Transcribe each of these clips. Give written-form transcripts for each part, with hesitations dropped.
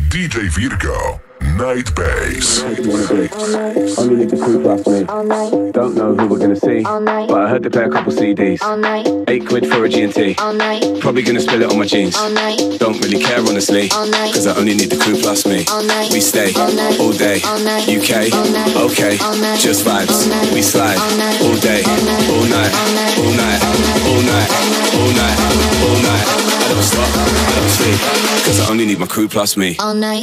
DJ Virgo, Night Bass. Only need the crew plus me. Don't know who we're gonna see, but I heard they play a couple CDs. 8 quid for a G&T. Probably gonna spill it on my jeans. Don't really care honestly, cause I only need the crew plus me. We stay all day, UK, okay, just vibes. We slide all day, all night, all night, all night, all night, all night. I don't stop, I don't sleep, cause I only need my crew plus me. All night.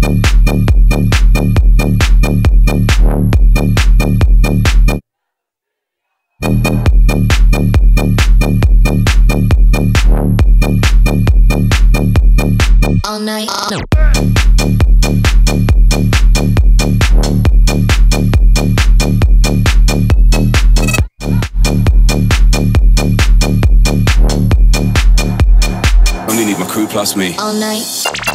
All night. Only need my crew plus me. All night.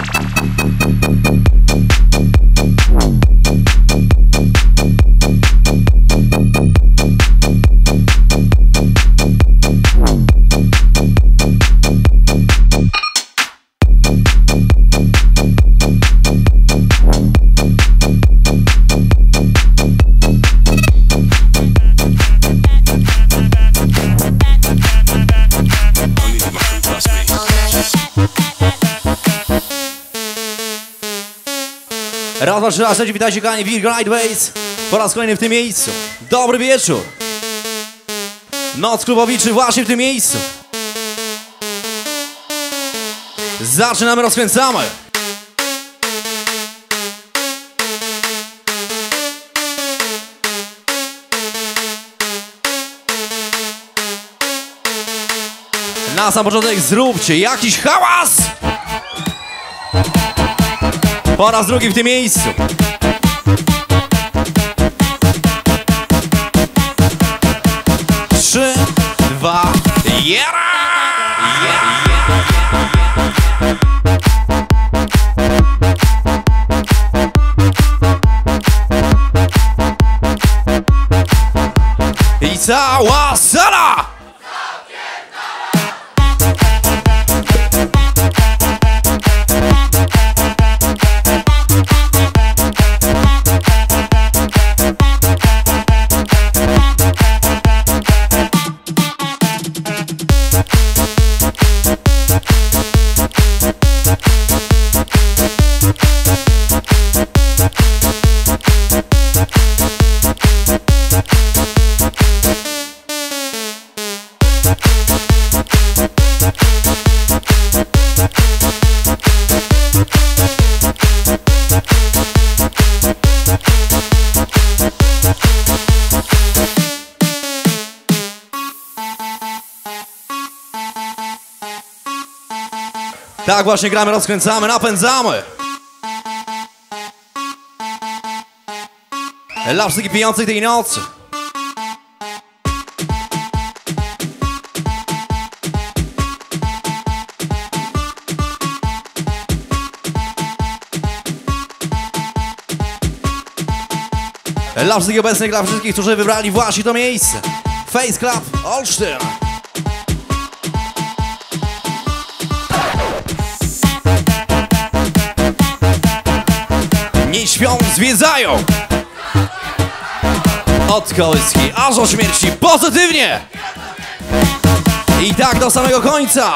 Raz, dwa, trzy razy, witajcie kochani, Virgo Night Bass po raz kolejny w tym miejscu. Dobry wieczór. Noc klubowiczy właśnie w tym miejscu. Zaczynamy, rozkręcamy. Na sam początek zróbcie jakiś hałas! Po raz drugi w tym miejscu. Trzy, dwa, jeden! I cała sala! Tak właśnie gramy, rozkręcamy, napędzamy. Dla wszystkich pijących tej nocy. Dla wszystkich obecnych, dla wszystkich, którzy wybrali właśnie to miejsce. Face Club Olsztyn. Nie śpią, zwiedzają. Od kołyski aż do śmierci, pozytywnie. I tak do samego końca.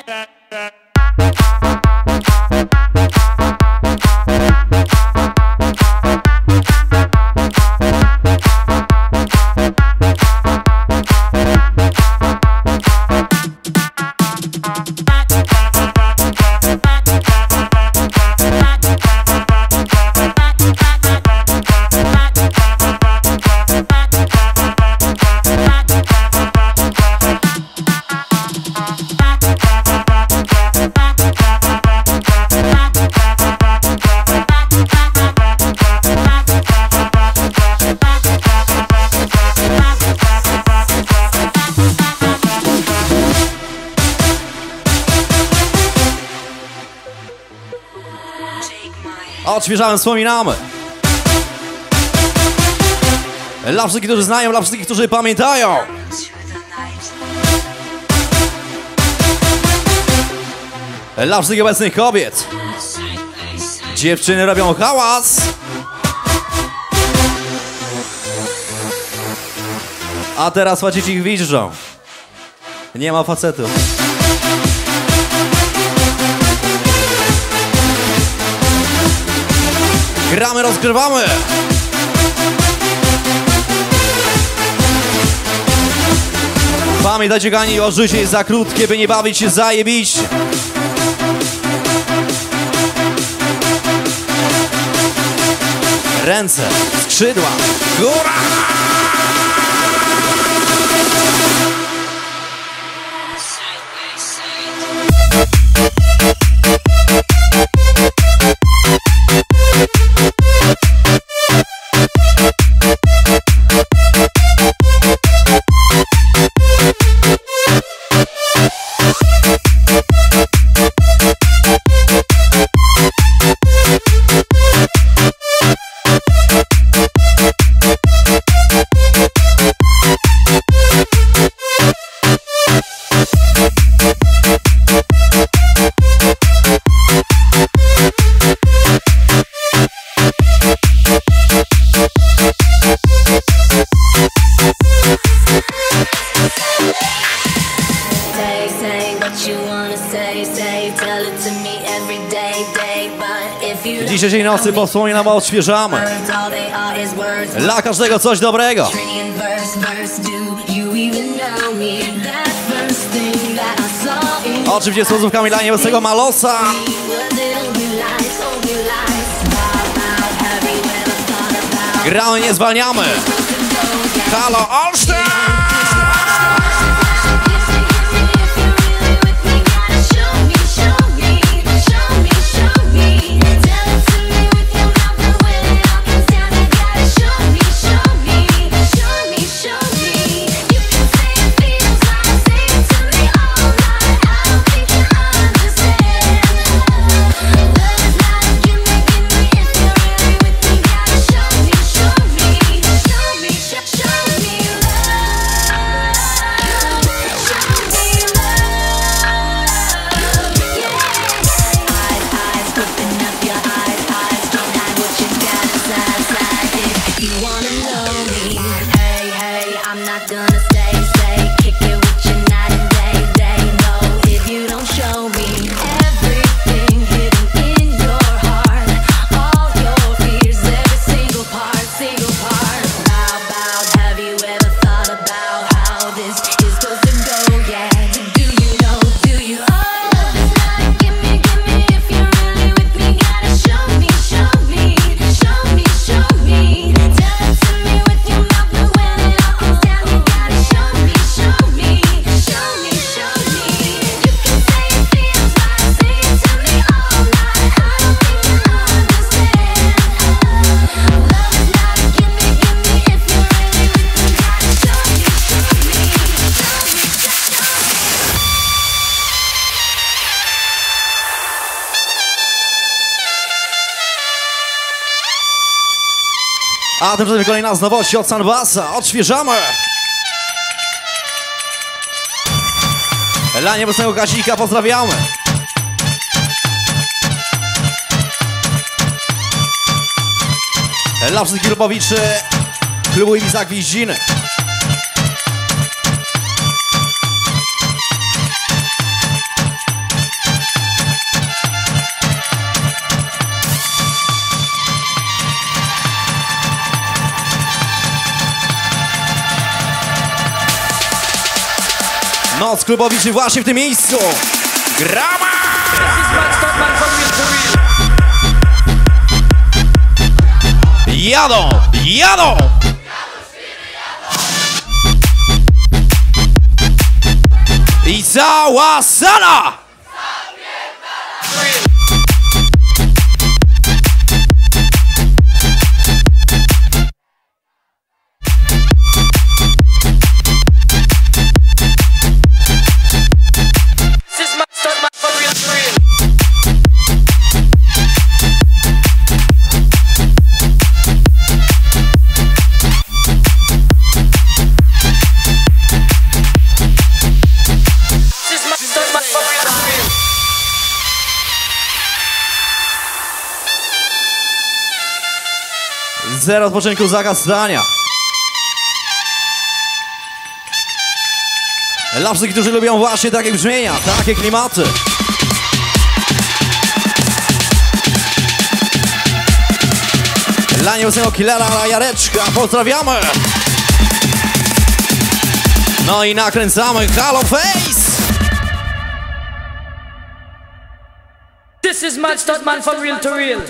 Odświeżałem, wspominamy. Dla wszystkich, którzy znają, dla wszystkich, którzy pamiętają. Dla wszystkich obecnych kobiet. Dziewczyny robią hałas. A teraz faceci ich widzą. Nie ma facetów. Gramy, rozgrywamy. Pamiętajcie, kochani, o życie jest za krótkie, by nie bawić się zajebiście. Ręce, skrzydła, góra! Dzisiejszej nocy wspominam, odświeżamy. Dla każdego coś dobrego. Oczywiście z słowkami dla niebieskiego Malosa. Gramy, nie zwalniamy. Halo, Olsztyn! A tymczasem kolejna z nowości od Sunbassa. Odświeżamy. Dla niebieskiego Kazika pozdrawiamy. Dla wszystkich klubowiczy klubu Ibiza Gwiździny. Noc klubowiczy właśnie w tym miejscu. Grama! Jadą! Jadą! I cała sala! Zero odpoczynku, zakaz stania. Dla wszystkich, którzy lubią właśnie takie brzmienia, takie klimaty. Dla nieobecnego killera Jareczka pozdrawiamy. No i nakręcamy Halo Face. This is Mad Stuntman from real to real.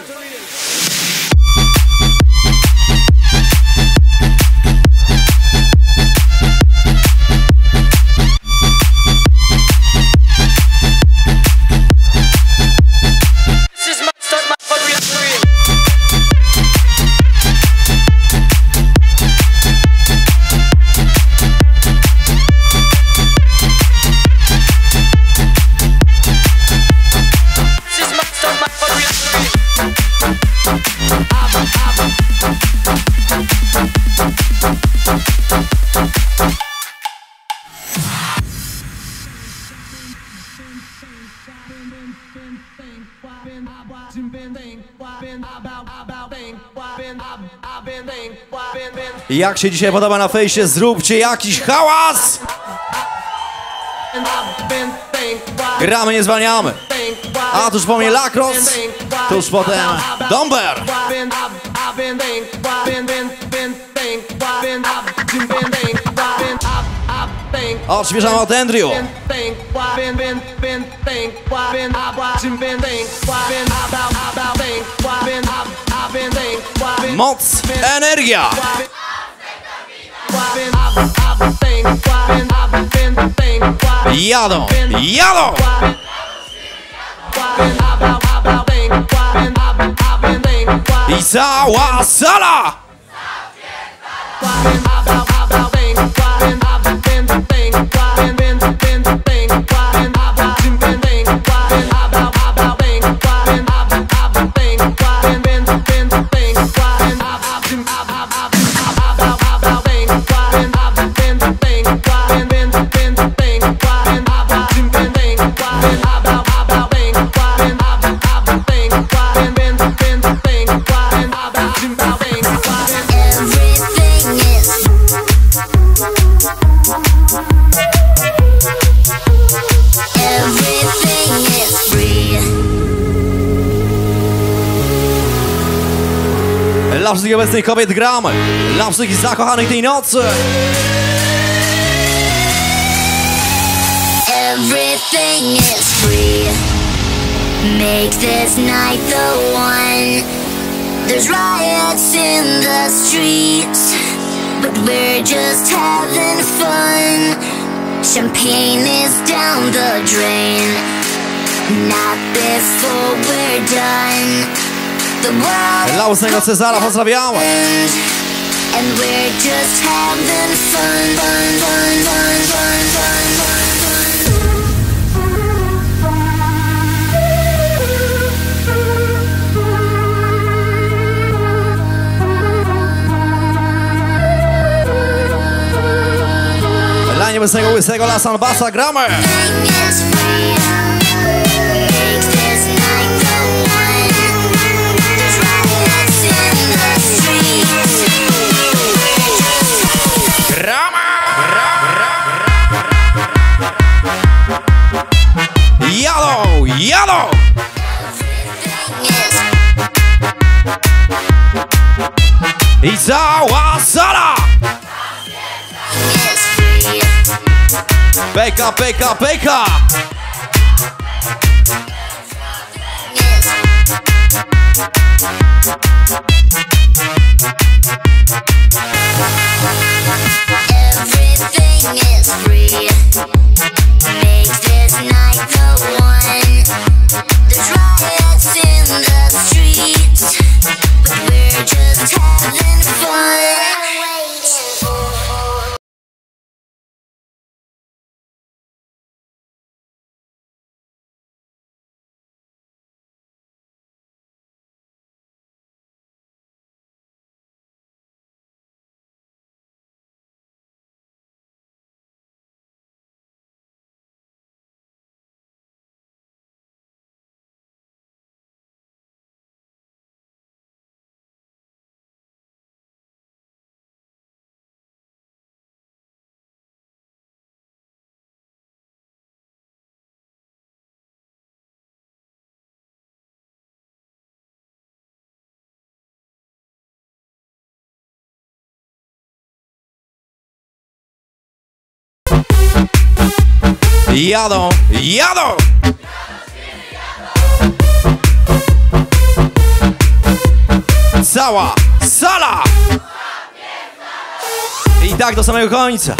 Jak się dzisiaj podoba na fejsie, zróbcie jakiś hałas! Gramy, nie zwalniamy. A tuż po mnie Lacrosse, tuż potem Domber. Odświeżamy od Andrew. Moc, energia. Jadą, jadą. I cała sala. Dla wszystkich obecnych kobiet gramy. Dla wszystkich zakochanych tej nocy. Everything is free. Make this night the one. There's riots in the streets, but we're just having fun. Champagne is down the drain. Not before we're done. Dla ósmego Cezara pozdrawiamy. And we're just having fun, fun, fun, fun, fun, fun, fun. Dla nieobecnego łysego La Sanbasa gramy. Jadą, jadą! I cała sala! Peka, peka, peka! everything is free. Make this night the one. There's riots in the streets, but we're just having fun. jadą, jadą! Cała sala! I tak do samego końca.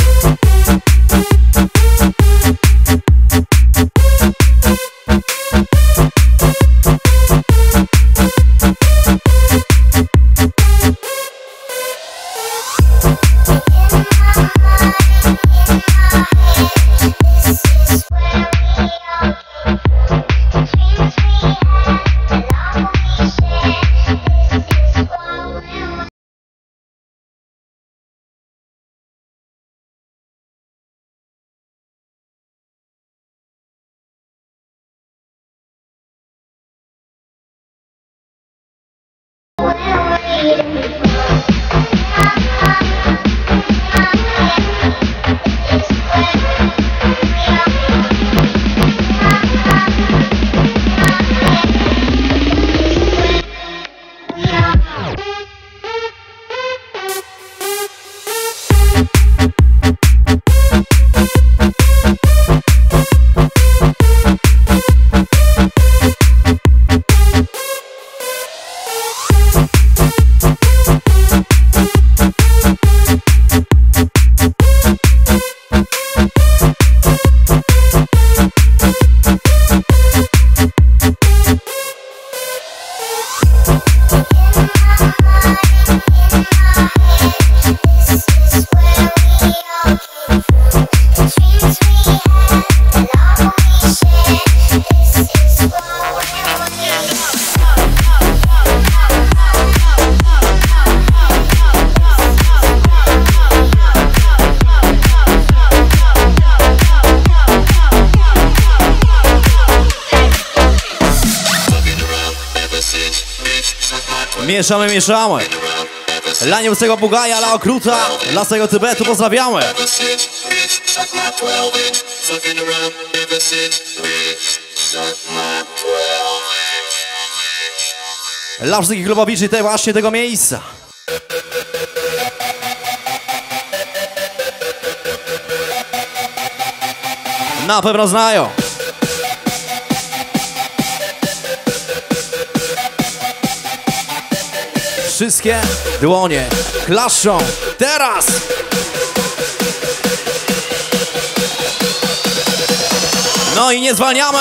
Mieszamy, mieszamy. Dla niemskiego Bugaja, dla Okruta, dla całego Tybetu pozdrawiamy. Dla wszystkich klubowiczy właśnie tego miejsca. Na pewno znają. Wszystkie dłonie klaszczą teraz! No i nie zwalniamy!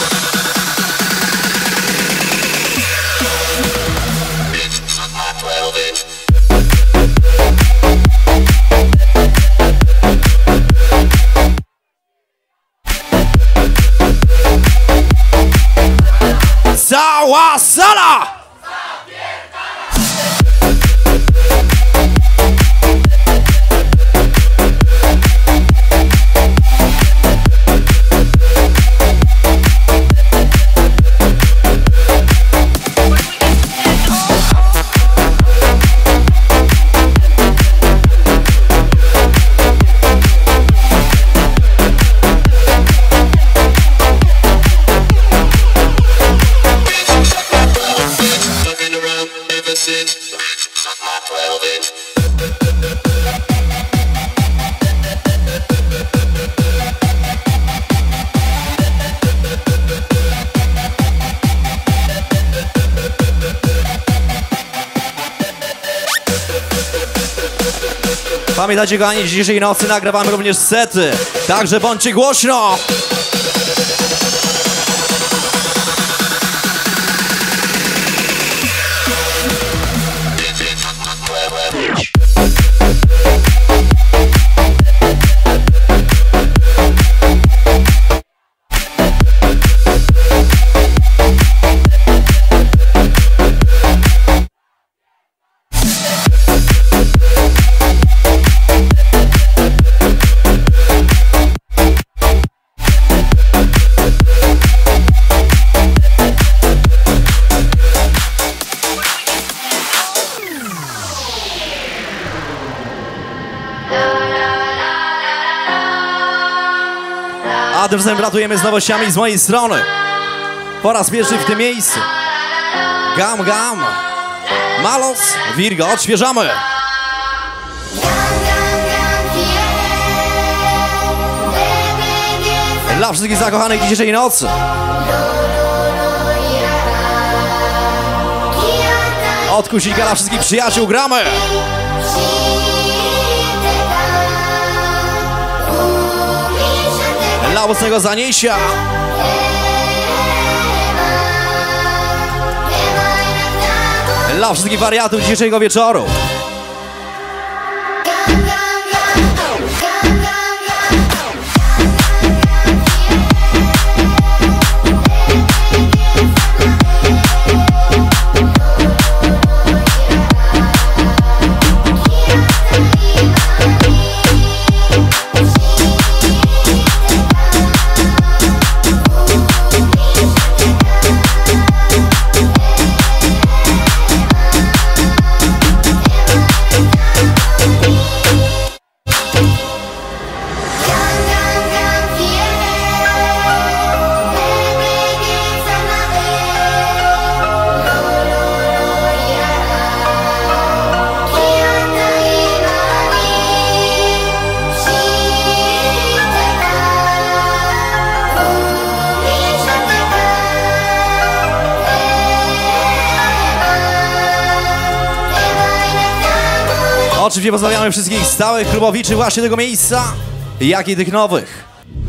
Cała sala! Pamiętajcie, kochani, dzisiejszej nocy nagrywamy również sety, także bądźcie głośno! A tymczasem gratulujemy z nowościami z mojej strony. Po raz pierwszy w tym miejscu. Gam, gam. Malos, Virgo, odświeżamy. Dla wszystkich zakochanych dzisiejszej nocy. Od Kusika dla wszystkich przyjaciół gramy. Dla mocnego zaniesia. Dla wszystkich wariatów dzisiejszego wieczoru. Oczywiście pozdrawiamy wszystkich stałych klubowiczy właśnie tego miejsca, jak i tych nowych.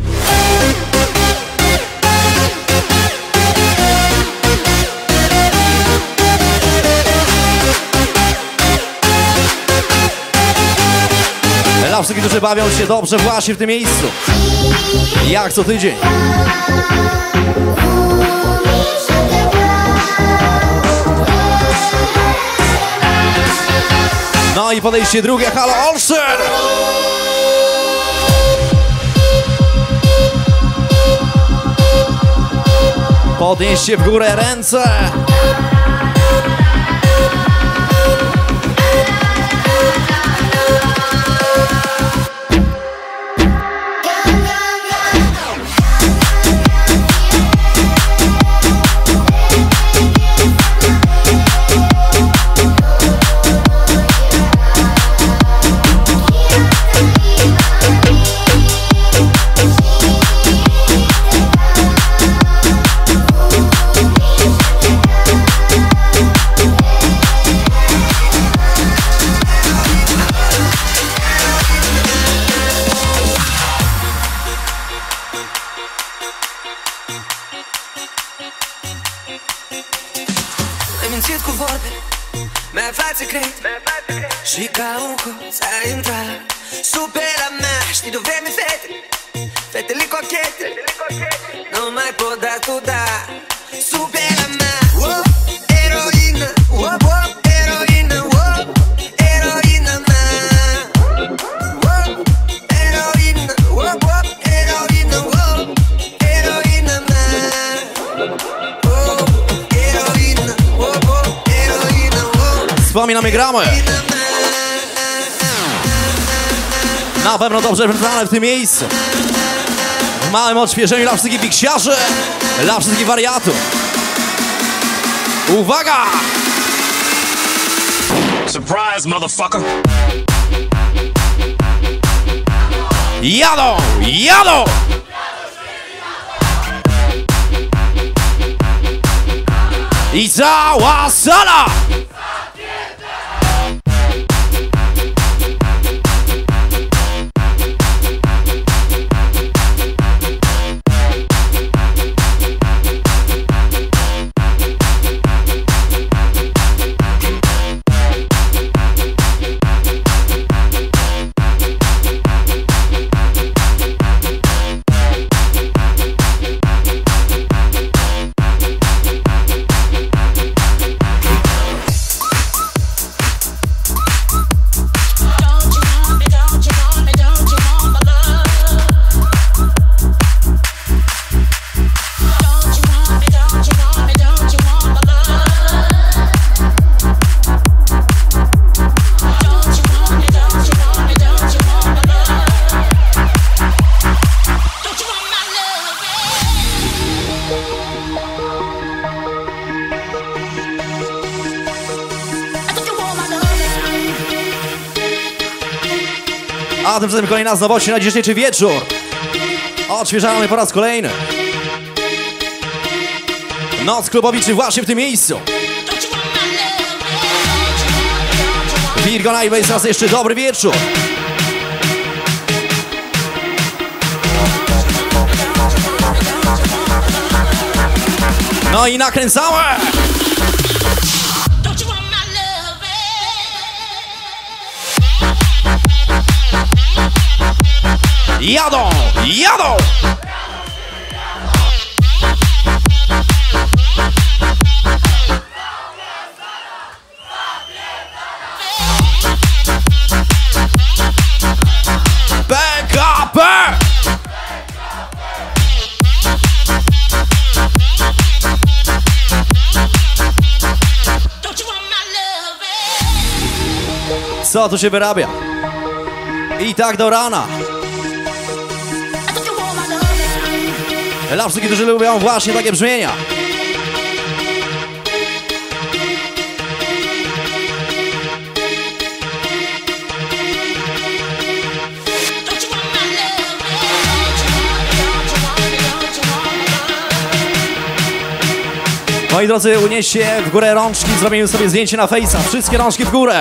Dla wszystkich, którzy bawią się dobrze właśnie w tym miejscu, jak co tydzień. No i podejście drugie, halo Olsztyn! Podnieście w górę ręce! mințit cu vorbe, mi-ai aflat secret și ca un hoț ai intrat sub pe la mea. Știi de vreme fete, fetele cochete, nu mai pot da tu da sub pe la mea. Oh, eroină, oh, oh, eroină, oh, eroină mea. Oh, eroină, oh, oh, eroină, oh, eroină mea. Wspominamy, gramy. Na pewno dobrze wybrane w tym miejscu. W małym odświeżeniu dla wszystkich biksiarzy, dla wszystkich wariatów. Uwaga! Surprise, motherfucker! Jadą! Jadą! I cała sala! A tymczasem kolejna z nowości na dzisiejszy wieczór. Odświeżamy po raz kolejny. Noc klubowiczy właśnie w tym miejscu. Virgo Night Bass, raz jeszcze dobry wieczór. No i nakręcamy! Jadą! Jadą! PKP! Co tu się wyrabia? I tak do rana. Dla wszystkich, którzy lubią właśnie takie brzmienia. Moi drodzy, unieście w górę rączki, zrobimy sobie zdjęcie na Face'a. Wszystkie rączki w górę.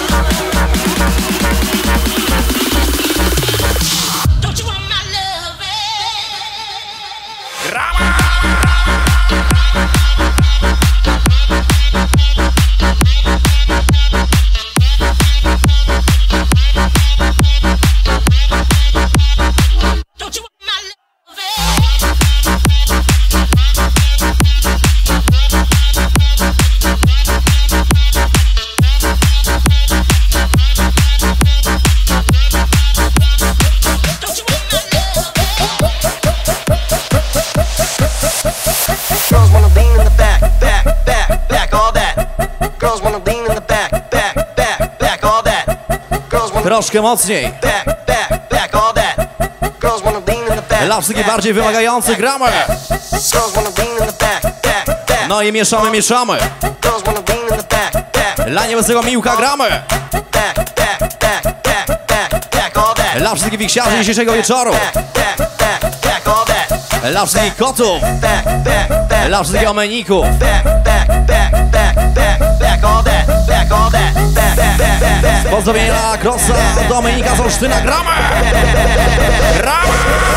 Troszkę mocniej. Dla wszystkich bardziej wymagających gramy. No i mieszamy, mieszamy. Dla nieobecnego Miłka gramy. Dla wszystkich wiksiarzy dzisiejszego wieczoru. Dla wszystkich kotów. Dla wszystkich omeników. Pozdrowienia dla Krosa, Dominika z Olsztyna, gramy! Gramy!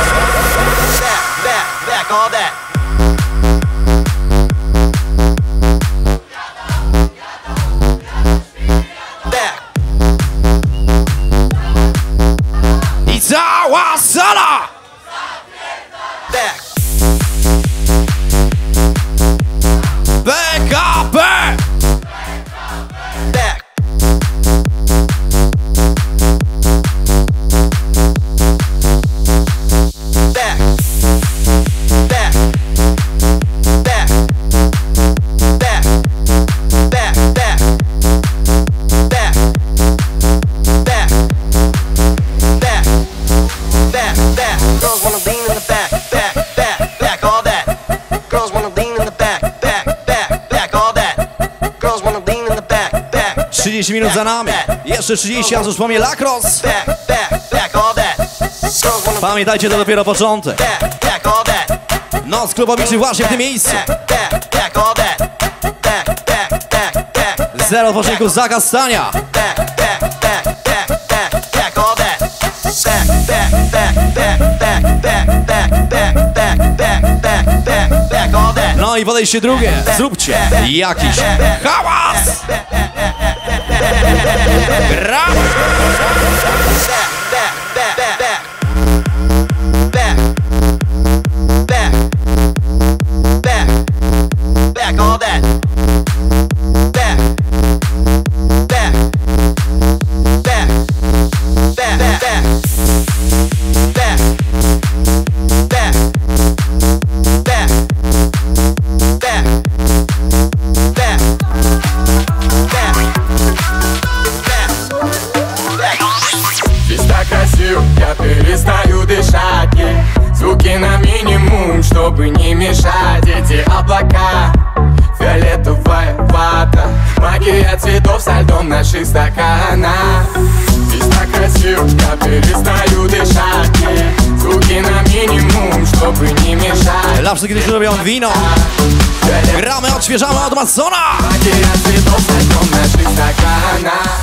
I cała sala! PKP! Minut za nami. Jeszcze 30, a już po mnie Lacrosse. Pamiętajcie, to dopiero początek. Noc klubowiczy właśnie w tym miejscu. Zero odpoczynku, zakaz stania. No i podejście drugie. Zróbcie jakiś hałas. Brawo! Чтобы не мешать эти облака. Фиолетовая вата, магия цветов со льдом в наших стаканах. Здесь так красиво, я перестаю дышать. Звуки на минимум, to by nie mieszać. Dla wszystkich, którzy robią wino. Gramy, odświeżamy od Madsona. Magia cydów saldą na 6 stakanach.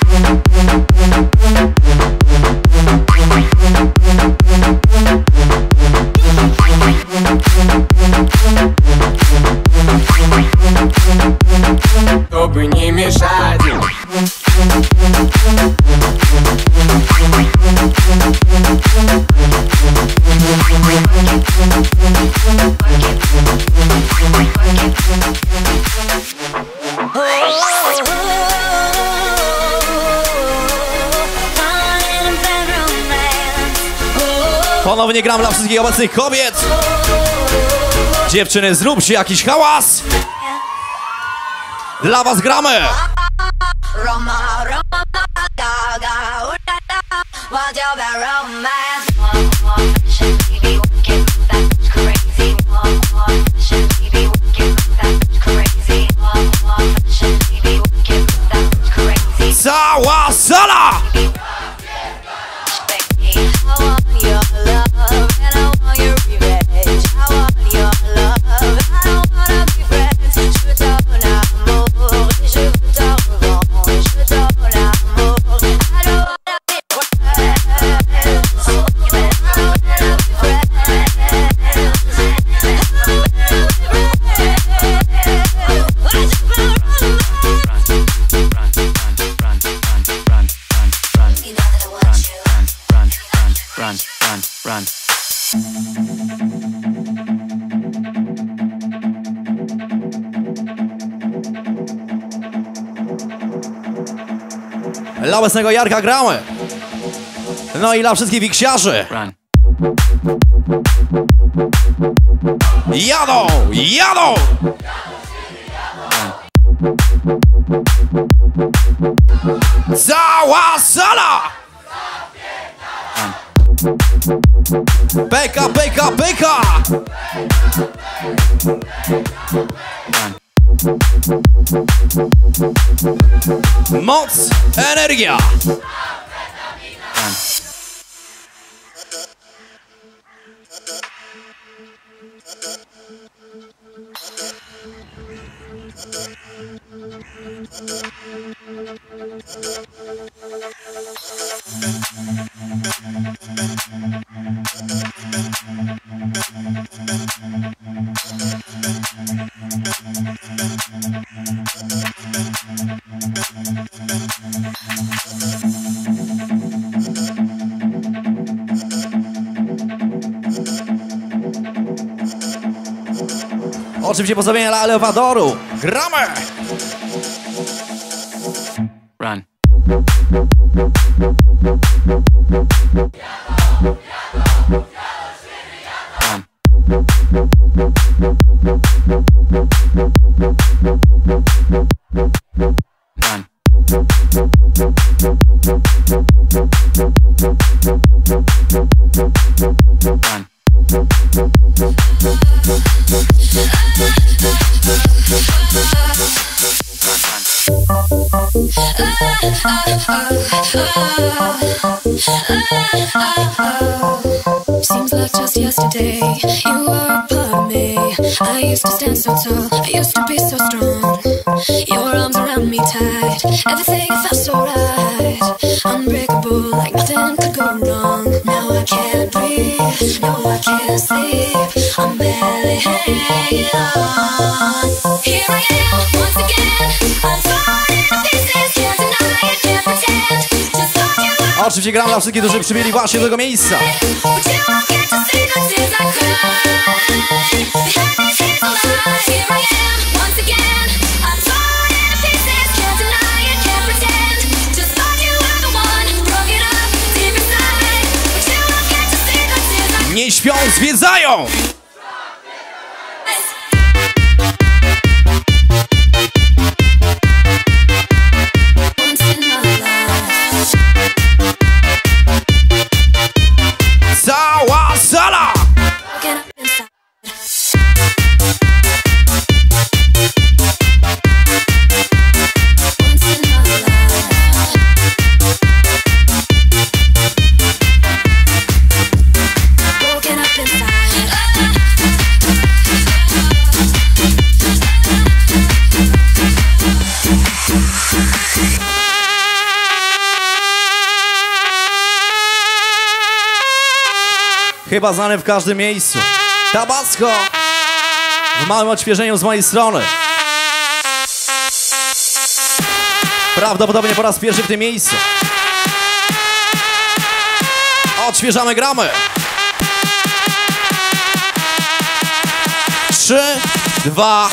To by nie mieszać. Ponownie gram dla wszystkich obecnych kobiet. Dziewczyny, zróbcie jakiś hałas. Dla was gramy. Cała sala. Run. Dla obecnego Jarka gramy. No i dla wszystkich wiksiarzy. Jadą! Cała sala! Peka! Moc, energia! Oczywiście pozdrowienia dla Elewadoru. Gramy! Run. Seems like just yesterday you were a part of me. I used to stand so tall, I used to be so strong. Your arms around me tight, everything felt so right. Unbreakable, like nothing could go wrong. Now I can't breathe, no I can't sleep, I'm barely hanging on. Here I am, once again, I'm falling to pieces. Can't deny it, can't pretend. Just thought you were. Oczywiście gram dla wszystkich, którzy przybyli właśnie do tego miejsca. Nie śpią, zwiedzają! Cała sala! Broken up inside. Chyba znany w każdym miejscu. Tabasco w małym odświeżeniu z mojej strony. Prawdopodobnie po raz pierwszy w tym miejscu. Odświeżamy, gramy. 3, 2.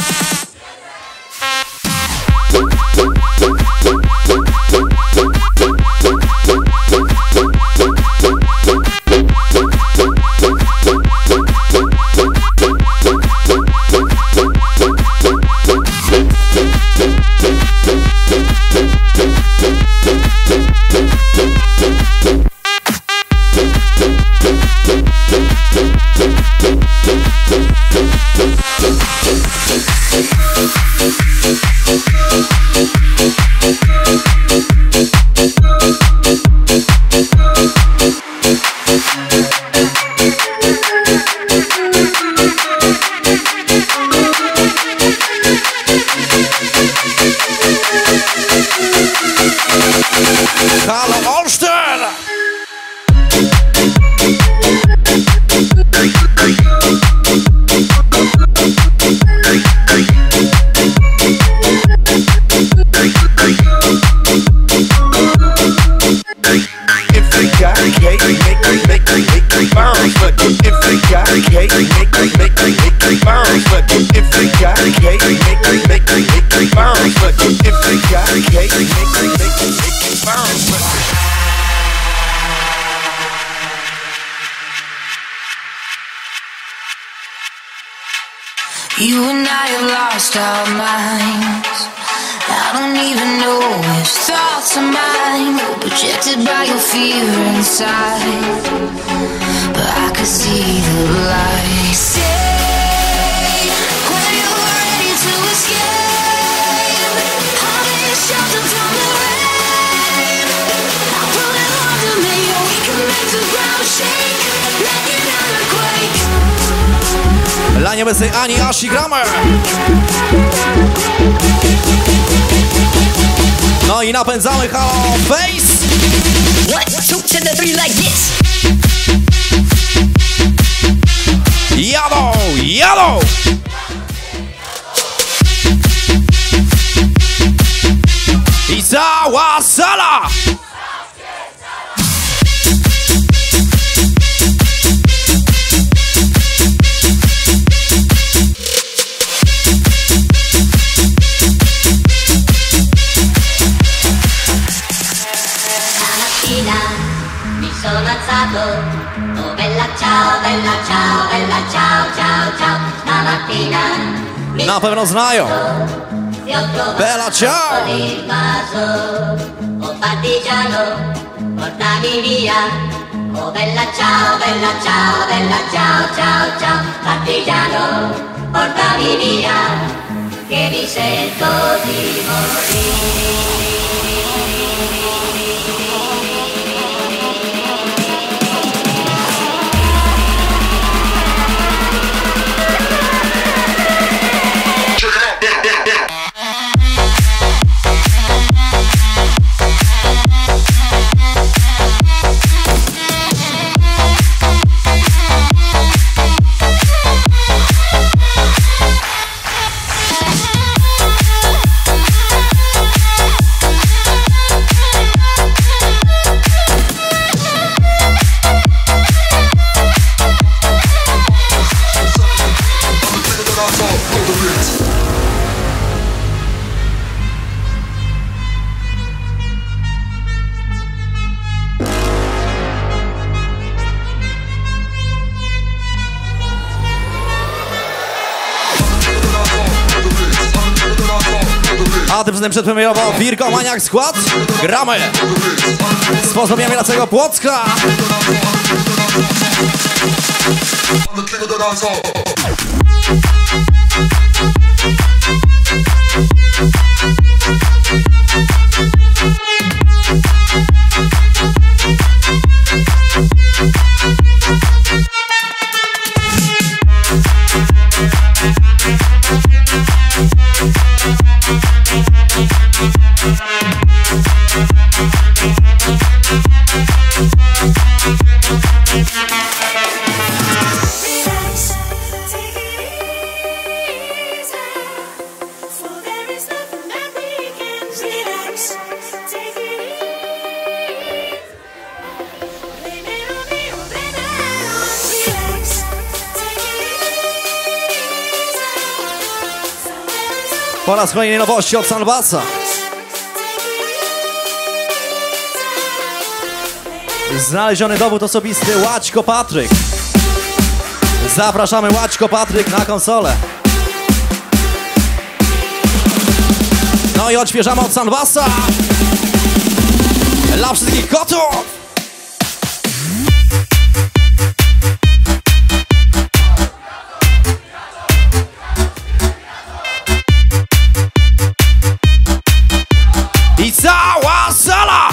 Halo Olsztyn! You and I have lost our minds. I don't even know which thoughts are mine. We're projected by your fear inside, but I could see the light. Say, when you're ready to escape, I'll be shelter from the rain. I'll put it under me, we can make the ground shake, make it earthquake. Dla nieobecnej Ani, Asi, gramy! No i napędzamy Halo Bass! 1, 2 to the 3 like this. Jadą, jadą! I cała sala! Sono alzato, oh bella ciao, bella ciao, bella ciao, ciao, ciao. Stamattina na pewno znają. Bella ciao. Oh partigiano, portami via. Oh bella ciao, bella ciao, bella ciao, ciao, ciao. Partigiano, portami via, che mi sento di morire. A tymczasem przedpremierowo Virgo Maniak skład. Gramy z pozdrowieniami dla całego Płocka. Po raz kolejnej nowości od Salvasa. Znaleziony dowód osobisty Łaćko Patryk. Zapraszamy Łaćko Patryk na konsolę. No i odświeżamy od Salvasa. Dla wszystkich kotów. I cała sala!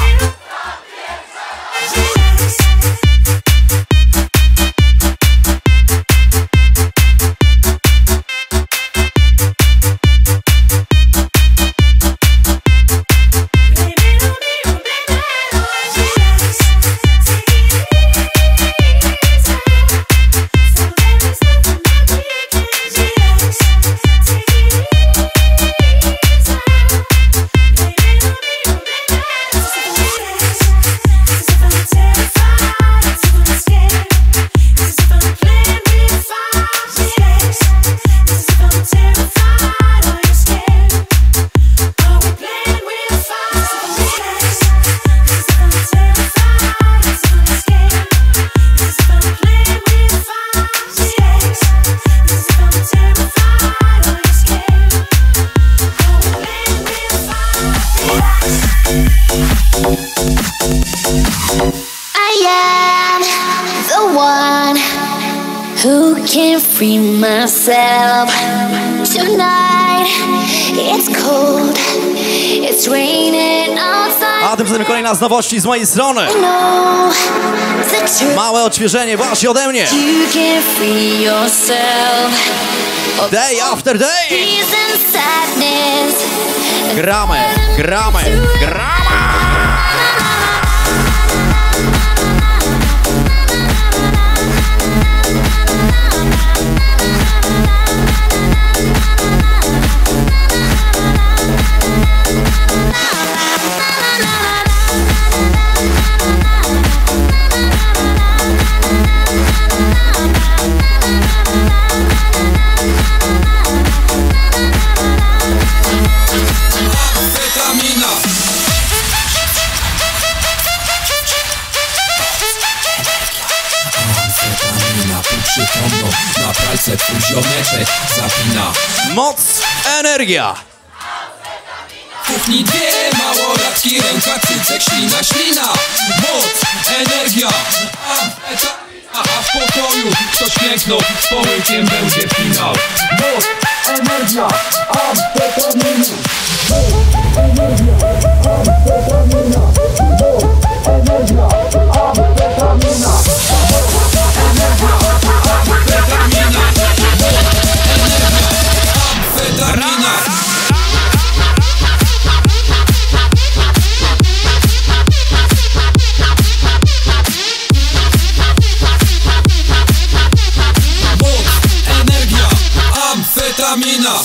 Free myself tonight. It's cold. It's raining outside. A tymczasem kolejna z nowości z mojej strony. Małe odświeżenie właśnie ode mnie. You can free yourself. Day after day. Gramy, gramy, gramy. Przytomno na pralce twój ziomeczek zapina. Moc, energia. W kuchni dwie małolatki, ręka, cycek, ślina, ślina. Moc, energia, a w pokoju ktoś klęknął, z połykiem będzie finał. Moc, energia, amfetamina. Moc, energia, amfetamina. Moc, energia, amfetamina. Amfetamina.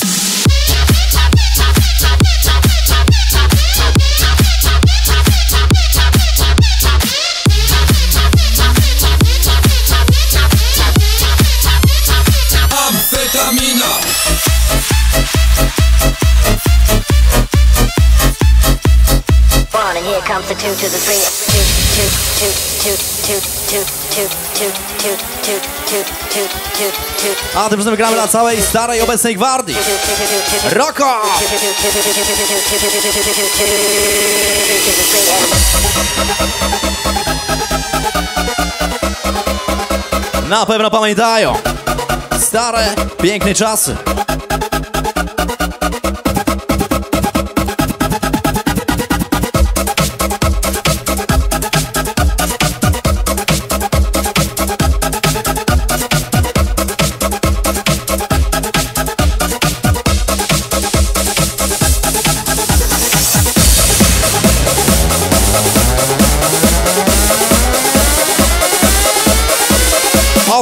One and here comes the 2 to the 3. 2. A tymczasem gramy dla całej starej obecnej gwardii. Roko! Na pewno pamiętają stare, piękne czasy.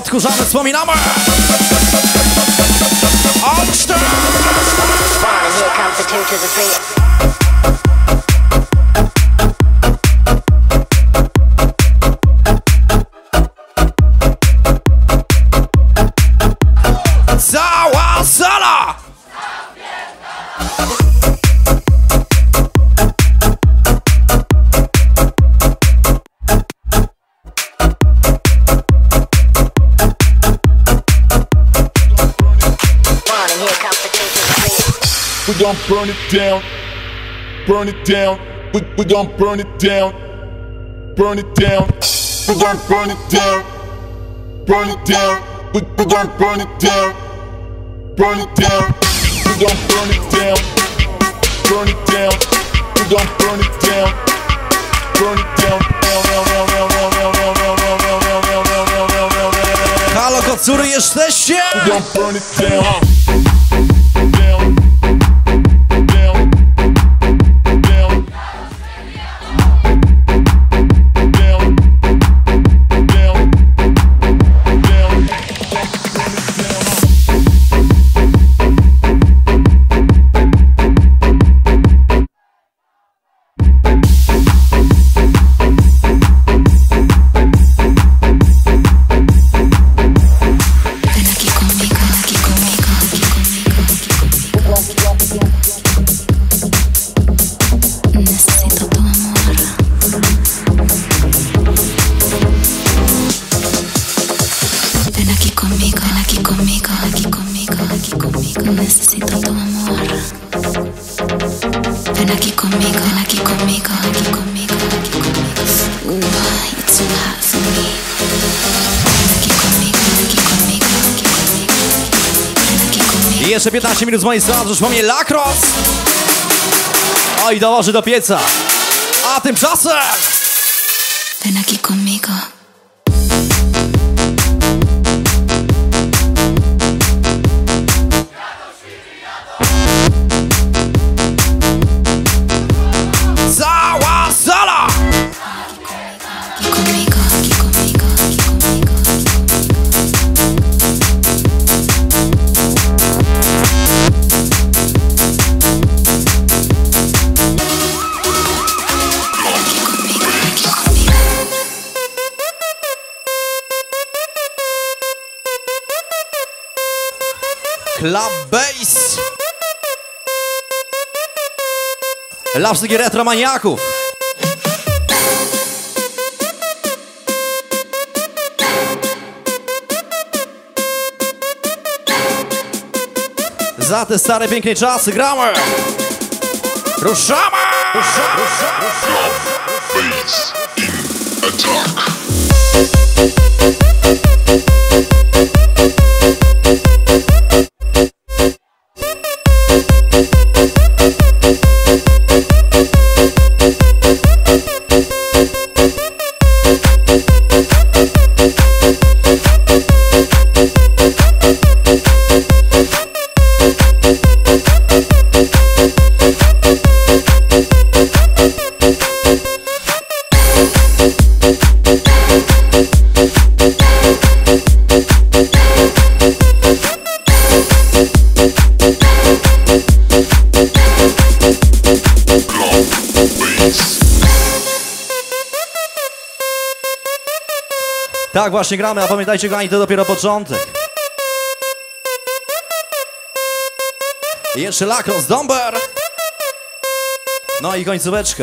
Odkurzamy, wspominamy! Olsztyn! Here comes the 2 to the 3. Cała sala! We gon' burn it down, burn it down. We gon' burn it down, burn it down. We gon' burn it down, burn it down. We gon' burn it down, burn it down. We gon' burn it down, burn it down. We gon' burn it down, burn it down. Halo, kocury, jesteście? We gon' burn it down. Jeszcze 15 minut z mojej strony, już mamy Lacrosse. Oj, dołoży do pieca. A tymczasem... Ven aquí conmigo. Cała sala! Aquí conmigo, aquí conmigo, aquí conmigo, Club Bass. Dla wszystkich retromaniaków. Za te stare, piękne czasy gramy. Ruszamy! Bass in attack. Tak właśnie gramy, a pamiętajcie, kochani, to dopiero początek. I jeszcze Lacrosse, Domber. No i końcóweczka.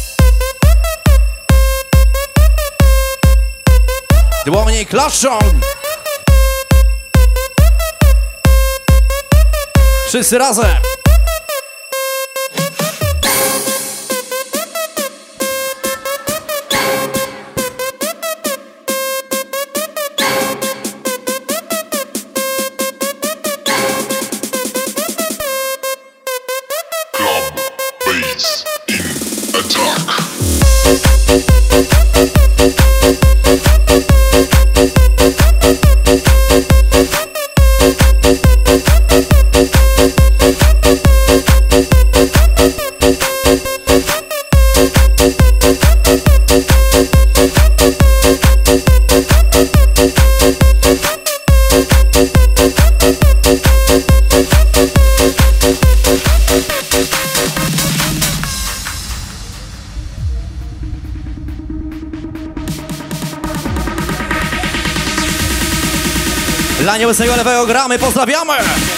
Dłonie klaszczą. Wszyscy razem. Dla nieobecnego lewego gramy, pozdrawiamy!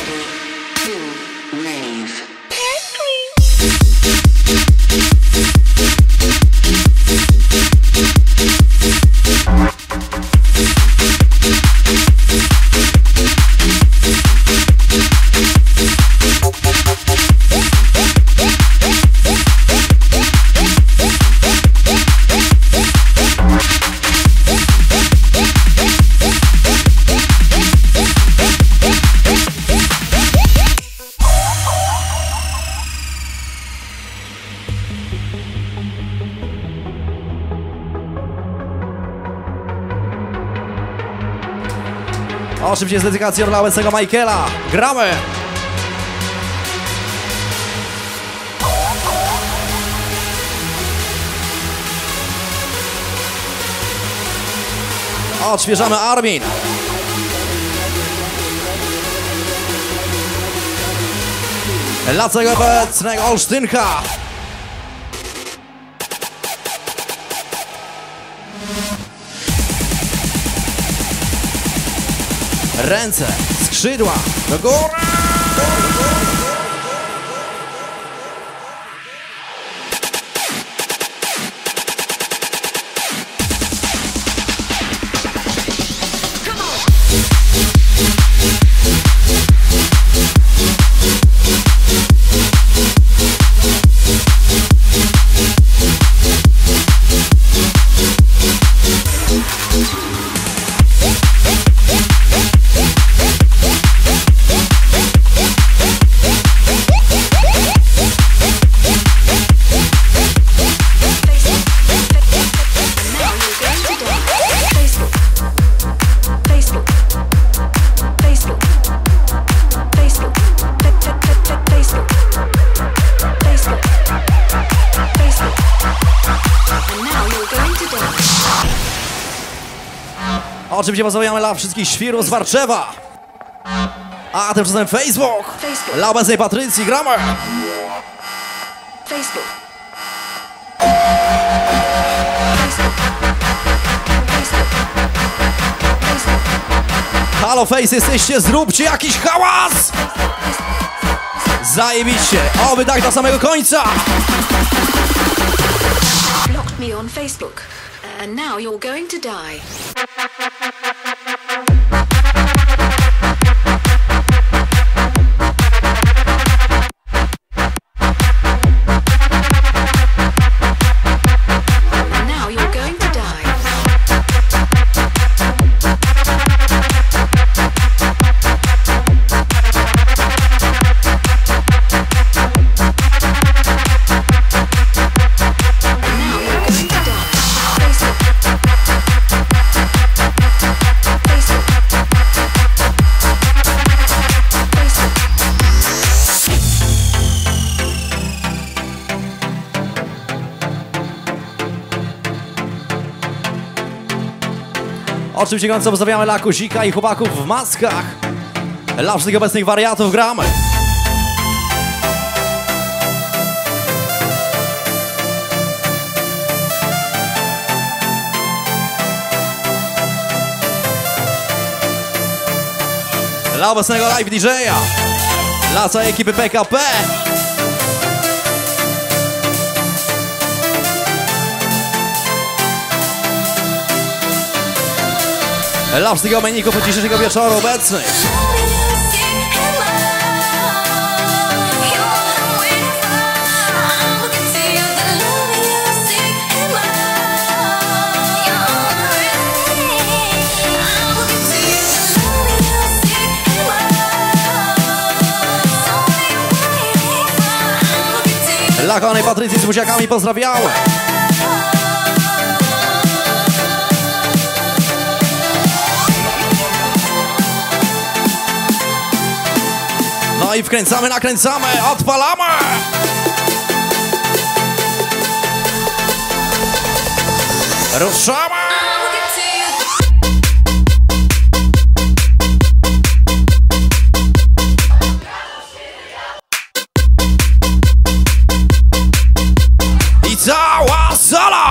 Oczywiście z dedykacją dla obecnego Michaela. Gramy! Odświeżamy Armin. Dla całego obecnego Olsztynka. Ręce, skrzydła, do góry! Oczywiście pozdrawiamy dla wszystkich świrów z Warszawa. A tymczasem Facebook. Dla obecnej Patrycji gramy. Facebook. Halo Face, jesteście, zróbcie jakiś hałas! Zajebiście, oby tak do samego końca! Blocked me on Facebook, and now you're going to die. Oczywiście gorąco pozdrawiamy dla Kozika i chłopaków w maskach. Dla wszystkich obecnych wariatów gramy. Dla obecnego live DJ-a. Dla całej ekipy PKP. Dla wszystkich omeników od dzisiejszego wieczoru obecnych. Dla kochanej Patrycji z buziakami pozdrawiamy. No i wkręcamy, nakręcamy, odpalamy! Ruszamy! I cała sala!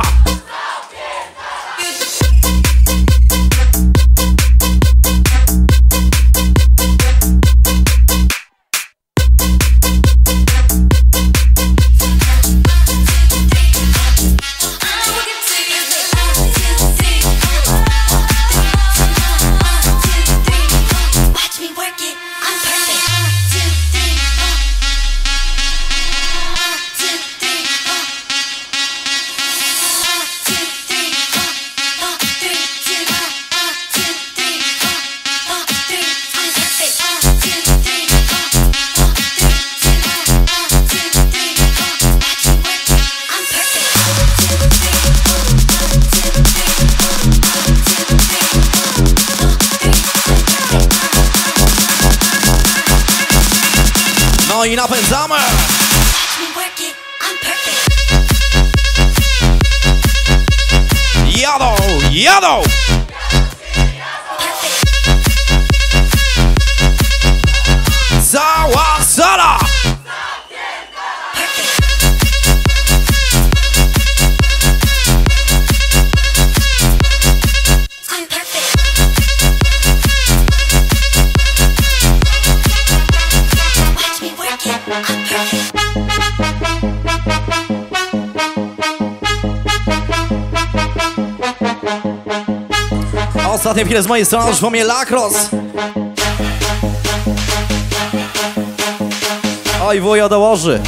i napędzamy. Jadą, jadą. Cała sala. Ostatnie chwile z mojej strony już po mnie Lacrosse. Oj, wujo dołoży.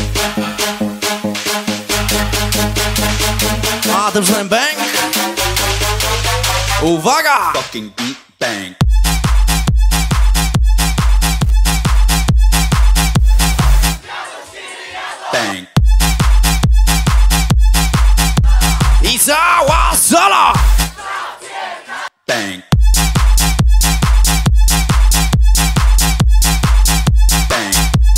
A tym samym bang. Uwaga! Fucking beat bang. Bang. I cała sala! Bang. Bang.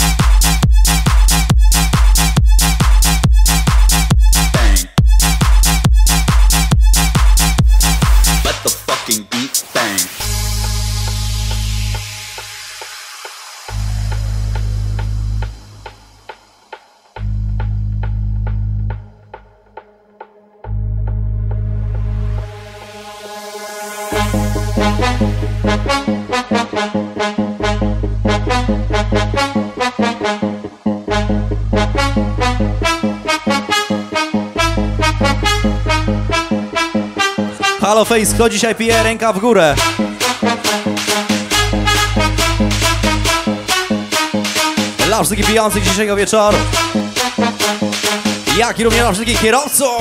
Bang. Let the fucking beat bang. Halo Face, kto dzisiaj pije, ręka w górę. Dla wszystkich pijących dzisiejszego wieczoru, jak i również dla wszystkich kierowców.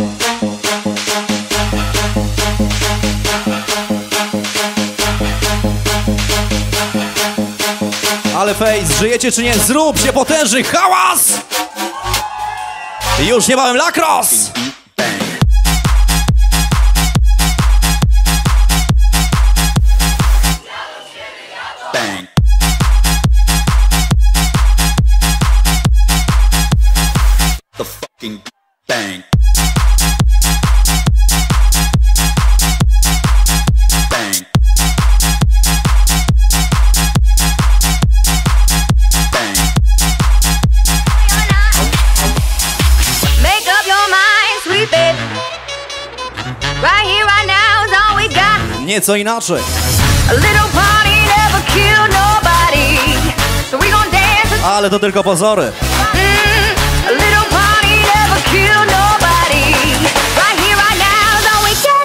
Ale Face, żyjecie czy nie? Zróbcie potężny hałas! Już niebawem Lacrosse! Bang. The fucking bang. Bang. Bang. Make up your mind, sweet baby. Right here, right now is all we got. Nieco inaczej. A little party never killed nobody. So we gon' dance. Ale to tylko pozory. A little party never killed nobody. Right here, right now is all we got.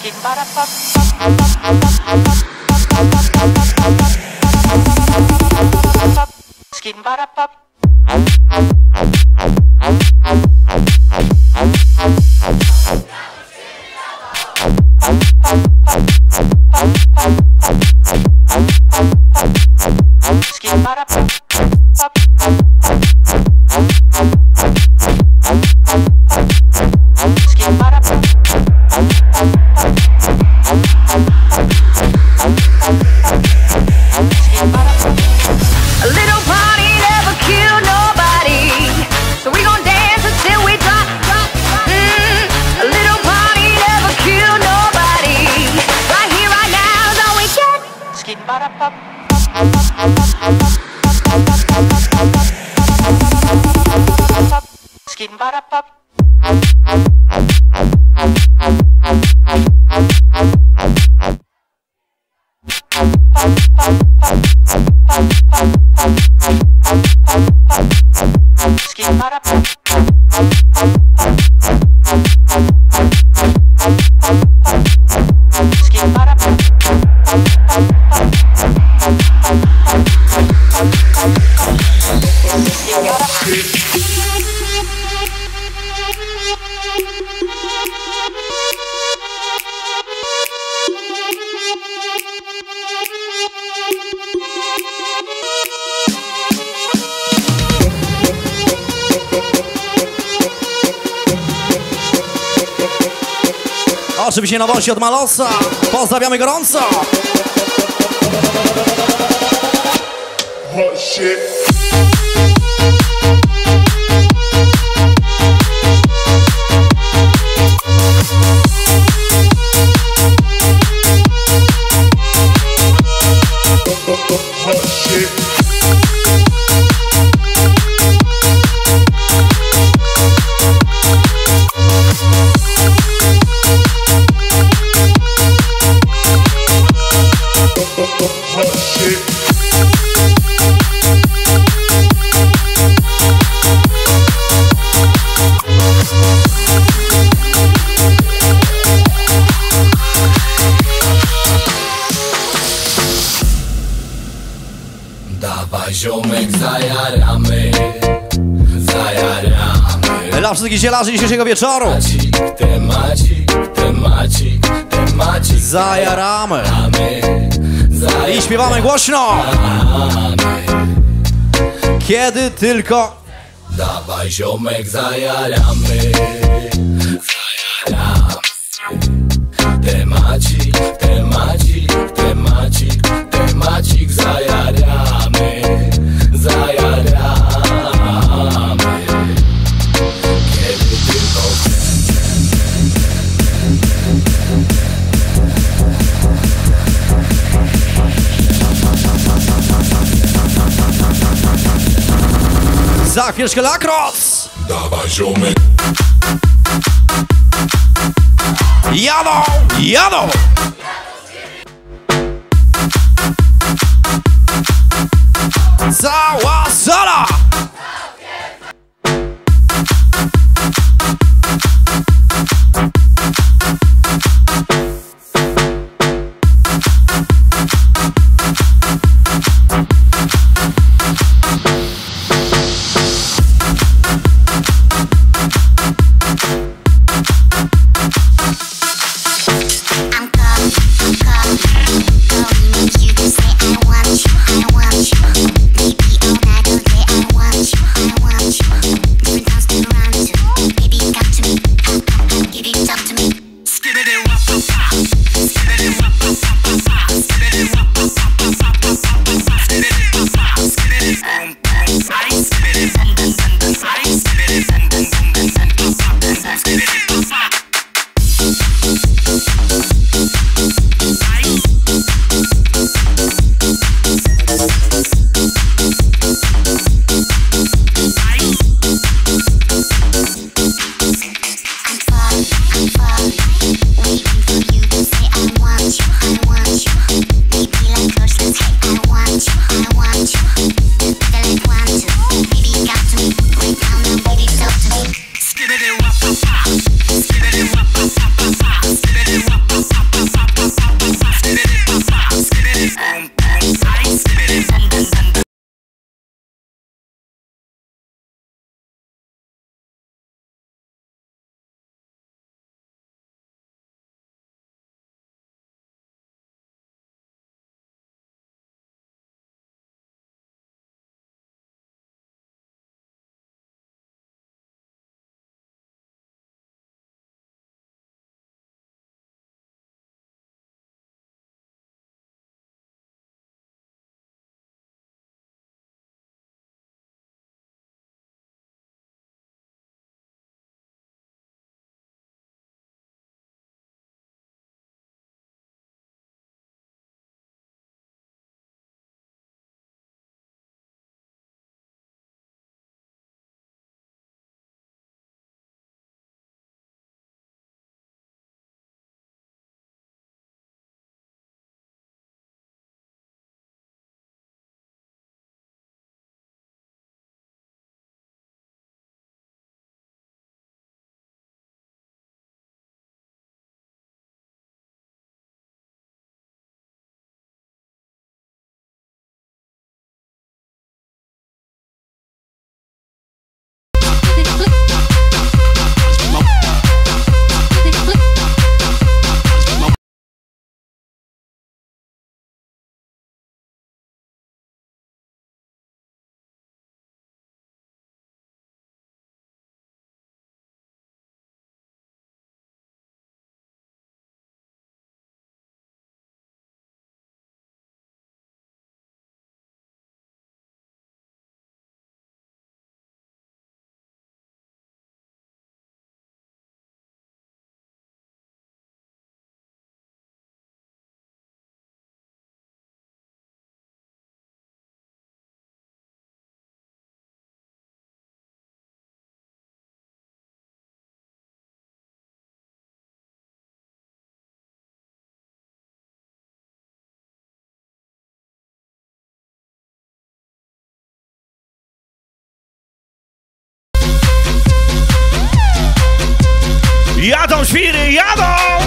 A little party never killed nobody. So we gon' dance until we drop, drop. A little party never killed nobody. Right here, right now is all we get. Oczywiście nowości od Malosa. Pozdrawiamy gorąco. Hot shit. zajaramy. Dla wszystkich zielarzy dzisiejszego wieczoru. Temacik. Zajaramy. I śpiewamy głośno. Kiedy tylko. Dawaj ziomek, zajaramy. Temacik, zajaramy. Kiedy tylko Za chwileczkę Lacrosse. Dawaj ziomek. Jadą. Cała sala. Jadą świry, jadą!